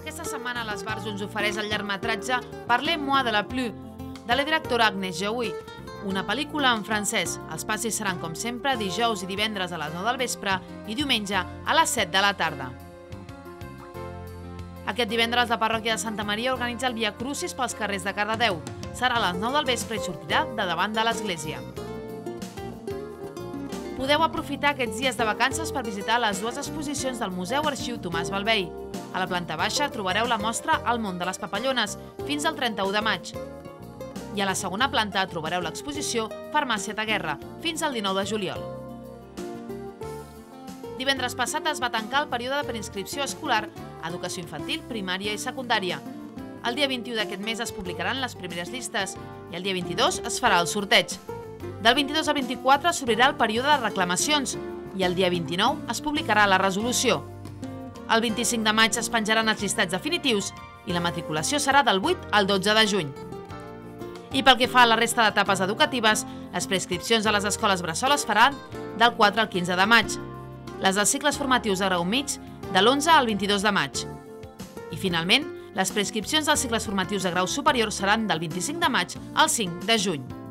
Aquesta setmana a les Bars ens ofereix el llargmetratge Parlez-moi de la pluie, de la directora Agnès Jaoui, una pel·lícula en francès. Els passis seran, com sempre, dijous i divendres a les 9 del vespre i diumenge a les 7 de la tarda. Aquest divendres la parròquia de Santa Maria organitza el Via Crucis pels carrers de Cardedeu. Serà a les 9 del vespre i sortirà de davant de l'església. Podeu aprofitar aquests dies de vacances per visitar les dues exposicions del Museu Arxiu Tomàs Balvei. A la planta baixa trobareu la mostra El món de les papallones, fins al 31 de maig. I a la segona planta trobareu l'exposició Farmàcia de guerra, fins al 19 de juliol. Divendres passat es va tancar el període de preinscripció escolar a educació infantil, primària i secundària. El dia 21 d'aquest mes es publicaran les primeres llistes i el dia 22 es farà el sorteig. Del 22 al 24 s'obrirà el període de reclamacions i el dia 29 es publicarà la resolució. El 25 de maig es penjaran els llistats definitius i la matriculació serà del 8 al 12 de juny. I pel que fa a la resta d'etapes educatives, les preinscripcions a les escoles bressol es faran del 4 al 15 de maig, les dels cicles formatius de grau mig de l'11 al 22 de maig. I finalment, les preinscripcions dels cicles formatius de grau superior seran del 25 de maig al 5 de juny.